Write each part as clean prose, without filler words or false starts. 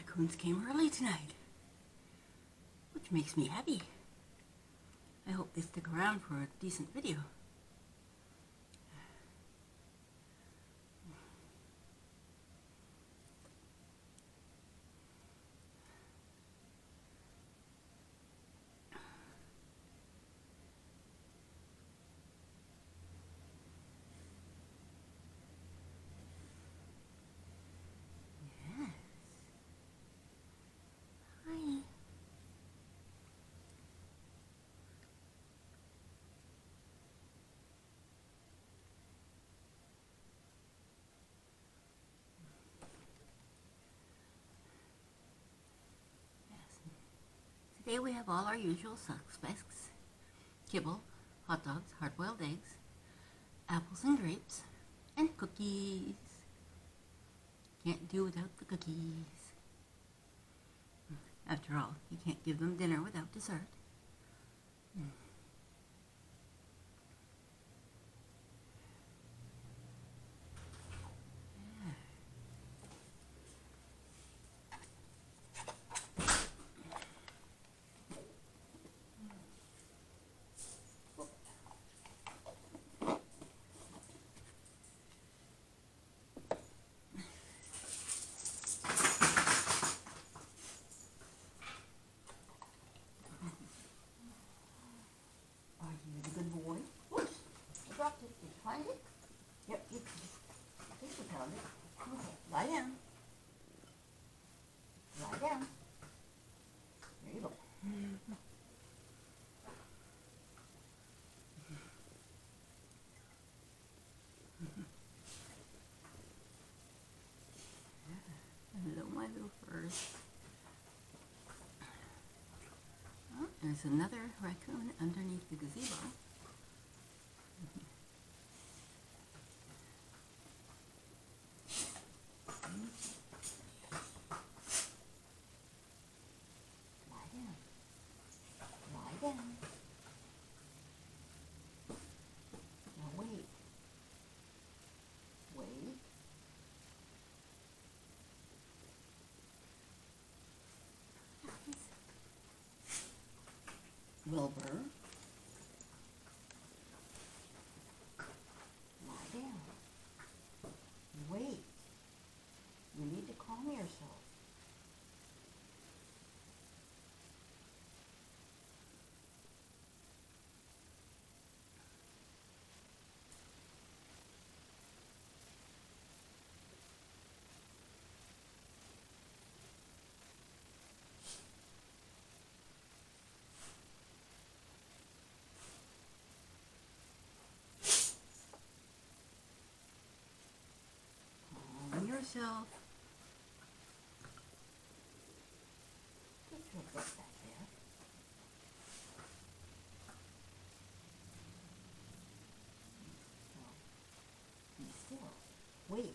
raccoons came early tonight, which makes me happy. I hope they stick around for a decent video. Hi. Today we have all our usual suspects: kibble, hot dogs, hard-boiled eggs, apples and grapes, and cookies. Can't do without the cookies. After all, you can't give them dinner without dessert. Are you the good boy? Oops, I dropped it. Did you find it? Yep, you think you found it. Okay, lie down. Lie down. There you go. Hello, my little furs. Oh, there's another raccoon underneath the gazebo. Lie down. Lie down. Now wait. Wait. Wilbur. Lie down. Wait. You need to calm yourself. Calm yourself. Get your butt back there. Now, be still. Wait.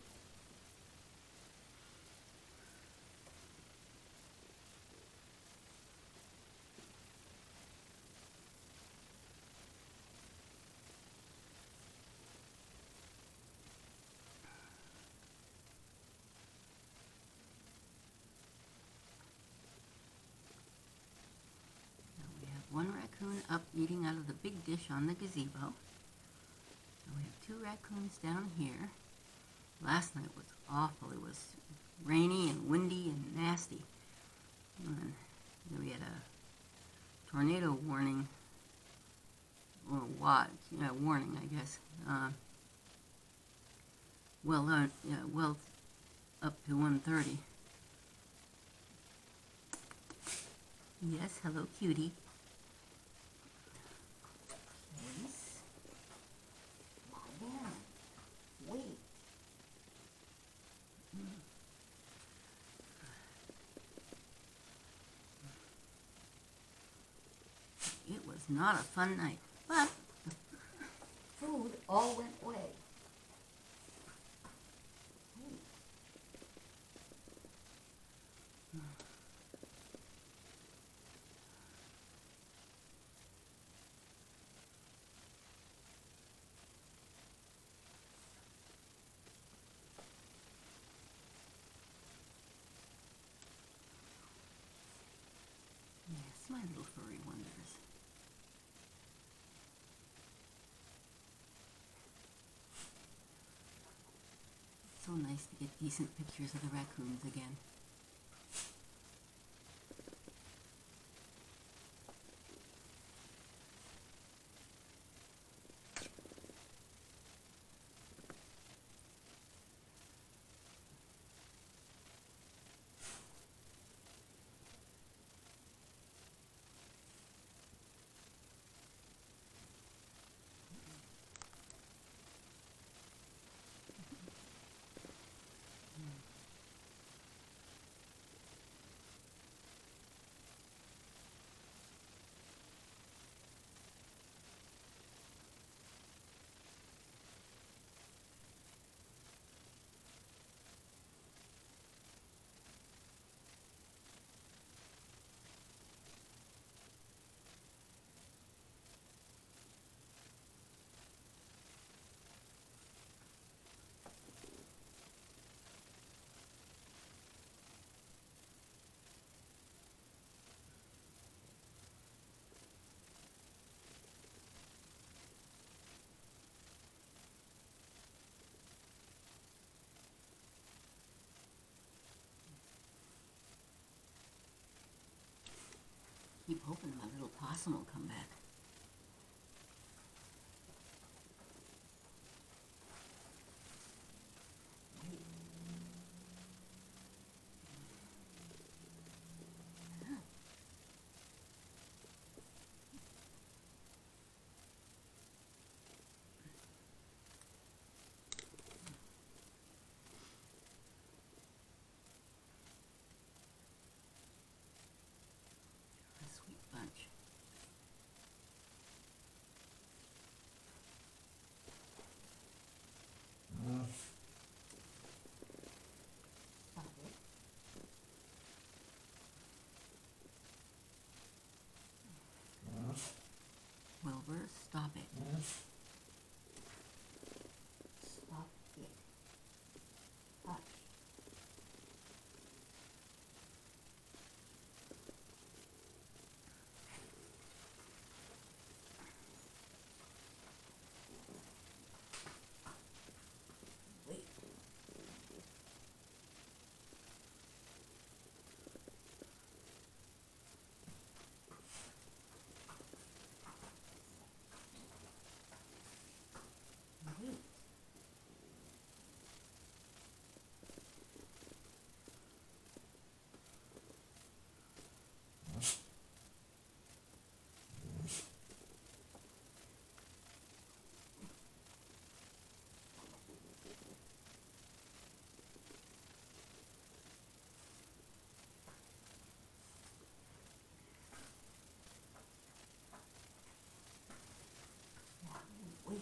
One raccoon up eating out of the big dish on the gazebo. And we have two raccoons down here. Last night was awful. It was rainy and windy and nasty. And then we had a tornado warning, or warning, I guess. Well up to 1:30. Yes, hello, cutie. Lie down. Wait. It was not a fun night, but food all went away. So nice to get decent pictures of the raccoons again. Keep hoping my little possum will come back. A sweet bunch. Stop it. Wilbur, stop it. Stop it. Hush. Wait. Wait. Wait.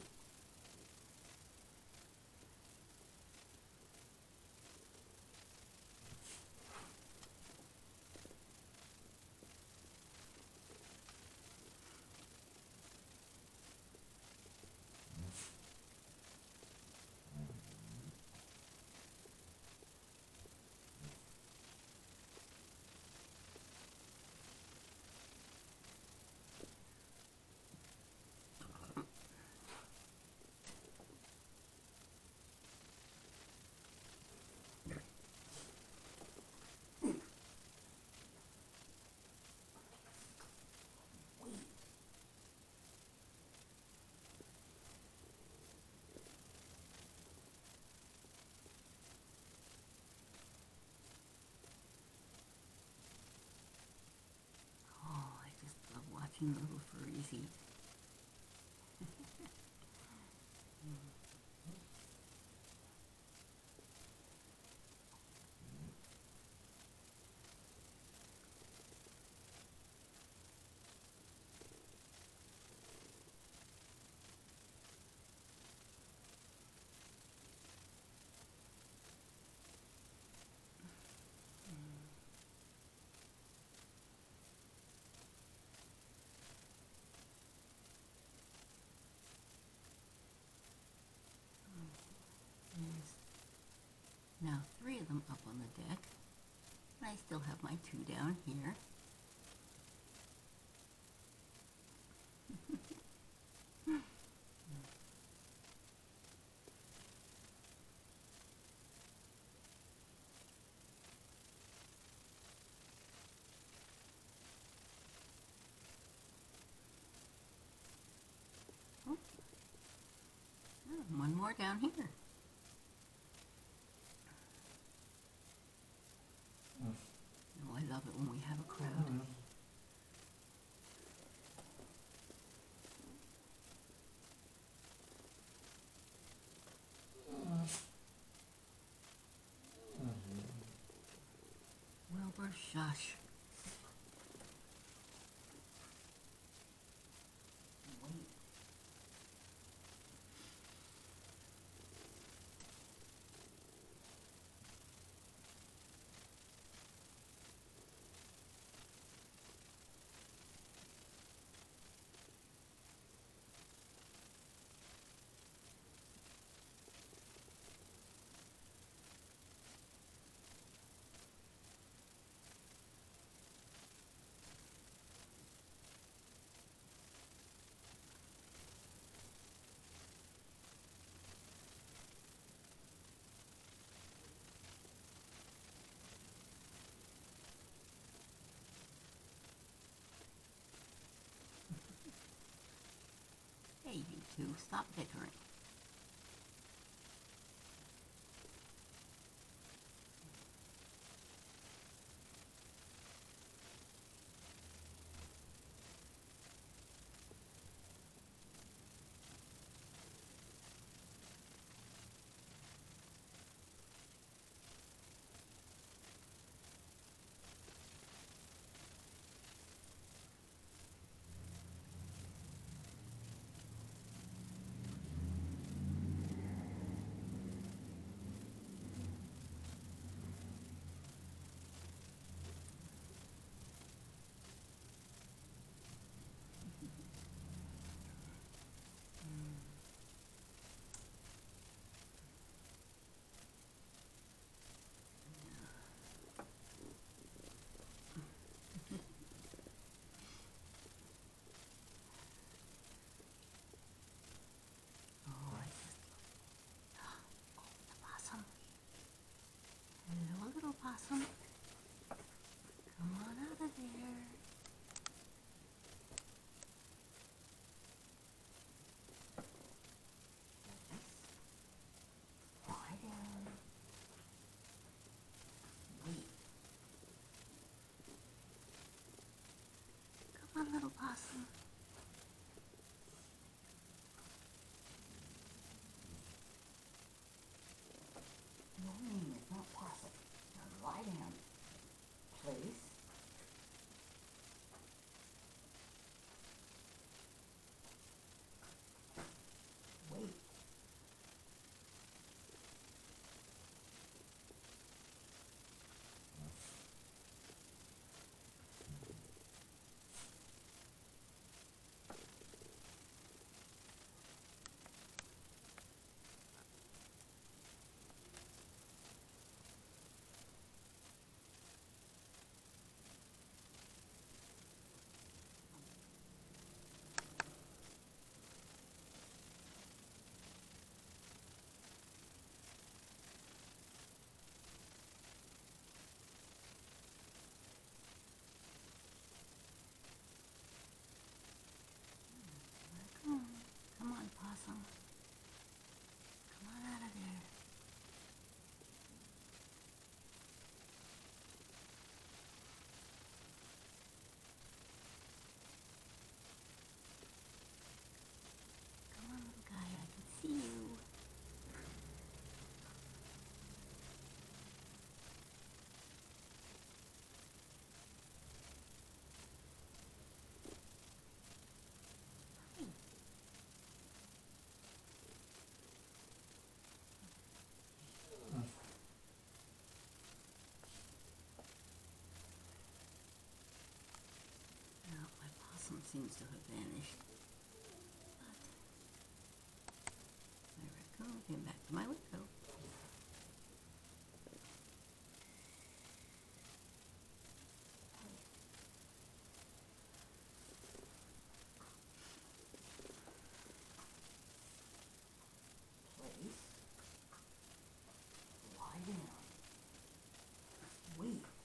Oh, I just love watching little furries eat. There's now 3 of them up on the deck. And I still have my 2 down here. One more down here. Oh, I love it when we have a crowd. Wilbur, shush. Wait. Hey, you two, stop bickering. Oh, the possum. Hello, little possum. Come on out of there. Lie down. Wait. Come on, little possum. Your name is not possum. Now lie down, please. Wait. Come on, possum. Come on out of there. Come on, little guy. I can see you. Hey. Well, my possum seems to have vanished. But my raccoon came back to my window. Place. Lie down. Wait.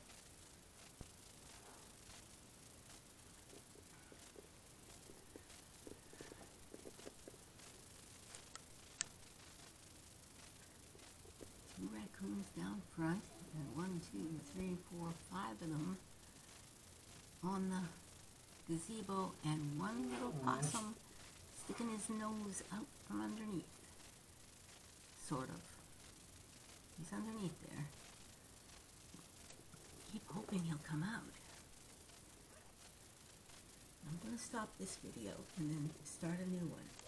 raccoons down front, and 1, 2, 3, 4, 5 of them on the gazebo, and one little possum sticking his nose out from underneath. Sort of. He's underneath there. Keep hoping he'll come out. I'm going to stop this video and then start a new one.